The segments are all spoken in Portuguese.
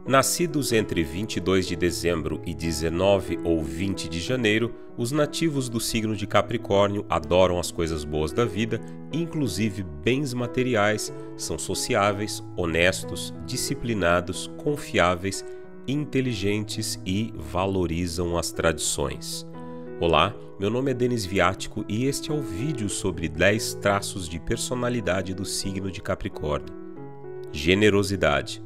Nascidos entre 22 de dezembro e 19 ou 20 de janeiro, os nativos do signo de Capricórnio adoram as coisas boas da vida, inclusive bens materiais, são sociáveis, honestos, disciplinados, confiáveis, inteligentes e valorizam as tradições. Olá, meu nome é Denis Viático e este é o vídeo sobre 10 traços de personalidade do signo de Capricórnio. Generosidade.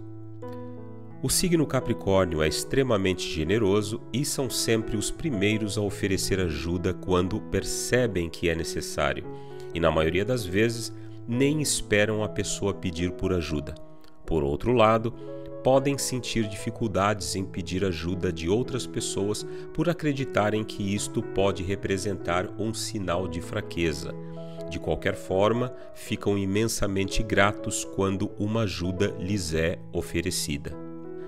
O signo Capricórnio é extremamente generoso e são sempre os primeiros a oferecer ajuda quando percebem que é necessário, e na maioria das vezes nem esperam a pessoa pedir por ajuda. Por outro lado, podem sentir dificuldades em pedir ajuda de outras pessoas por acreditarem que isto pode representar um sinal de fraqueza. De qualquer forma, ficam imensamente gratos quando uma ajuda lhes é oferecida.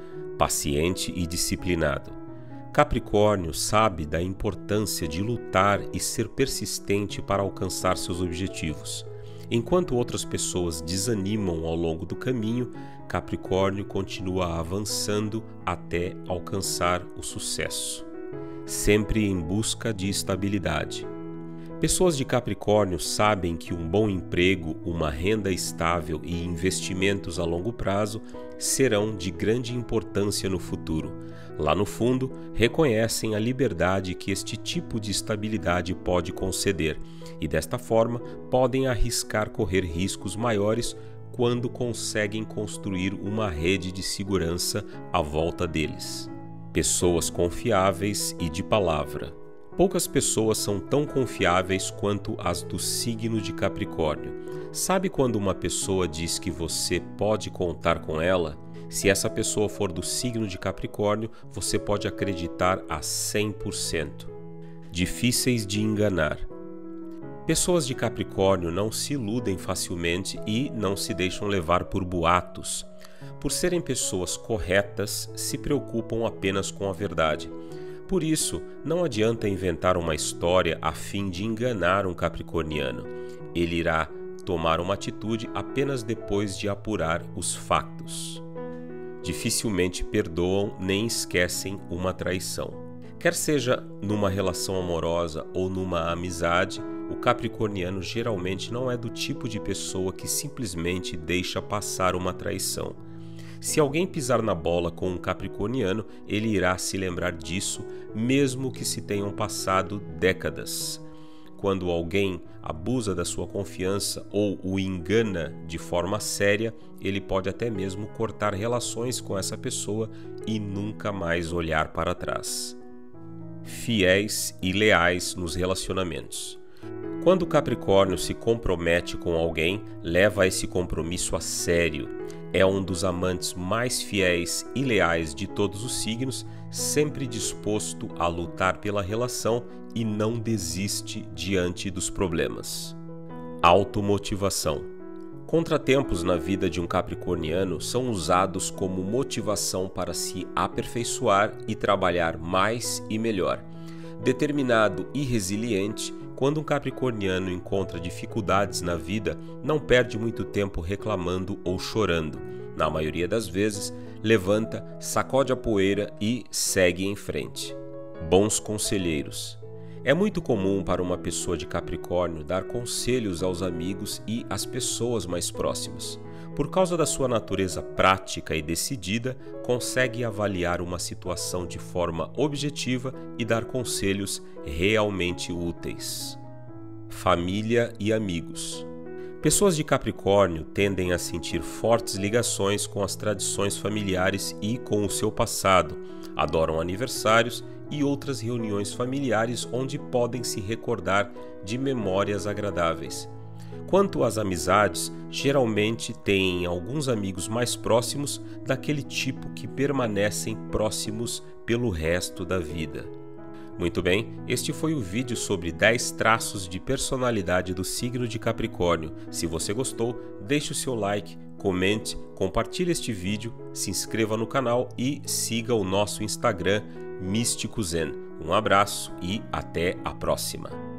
Paciente e disciplinado. Capricórnio sabe da importância de lutar e ser persistente para alcançar seus objetivos. Enquanto outras pessoas desanimam ao longo do caminho, Capricórnio continua avançando até alcançar o sucesso, sempre em busca de estabilidade. Pessoas de Capricórnio sabem que um bom emprego, uma renda estável e investimentos a longo prazo serão de grande importância no futuro. Lá no fundo, reconhecem a liberdade que este tipo de estabilidade pode conceder e, desta forma, podem arriscar correr riscos maiores quando conseguem construir uma rede de segurança à volta deles. Pessoas confiáveis e de palavra. Poucas pessoas são tão confiáveis quanto as do signo de Capricórnio. Sabe quando uma pessoa diz que você pode contar com ela? Se essa pessoa for do signo de Capricórnio, você pode acreditar a 100%. Difíceis de enganar. Pessoas de Capricórnio não se iludem facilmente e não se deixam levar por boatos. Por serem pessoas corretas, se preocupam apenas com a verdade. Por isso, não adianta inventar uma história a fim de enganar um capricorniano. Ele irá tomar uma atitude apenas depois de apurar os fatos. Dificilmente perdoam nem esquecem uma traição. Quer seja numa relação amorosa ou numa amizade, o capricorniano geralmente não é do tipo de pessoa que simplesmente deixa passar uma traição. Se alguém pisar na bola com um capricorniano, ele irá se lembrar disso, mesmo que se tenham passado décadas. Quando alguém abusa da sua confiança ou o engana de forma séria, ele pode até mesmo cortar relações com essa pessoa e nunca mais olhar para trás. Fiéis e leais nos relacionamentos. Quando o Capricórnio se compromete com alguém, leva esse compromisso a sério. É um dos amantes mais fiéis e leais de todos os signos, sempre disposto a lutar pela relação e não desiste diante dos problemas. Automotivação. Contratempos na vida de um capricorniano são usados como motivação para se aperfeiçoar e trabalhar mais e melhor. Determinado e resiliente, quando um capricorniano encontra dificuldades na vida, não perde muito tempo reclamando ou chorando. Na maioria das vezes, levanta, sacode a poeira e segue em frente. Bons conselheiros. É muito comum para uma pessoa de Capricórnio dar conselhos aos amigos e às pessoas mais próximas. Por causa da sua natureza prática e decidida, consegue avaliar uma situação de forma objetiva e dar conselhos realmente úteis. Família e amigos. Pessoas de Capricórnio tendem a sentir fortes ligações com as tradições familiares e com o seu passado. Adoram aniversários e outras reuniões familiares onde podem se recordar de memórias agradáveis. Quanto às amizades, geralmente têm alguns amigos mais próximos, daquele tipo que permanecem próximos pelo resto da vida. Muito bem, este foi o vídeo sobre 10 traços de personalidade do signo de Capricórnio. Se você gostou, deixe o seu like, comente, compartilhe este vídeo, se inscreva no canal e siga o nosso Instagram Místico Zen. Um abraço e até a próxima!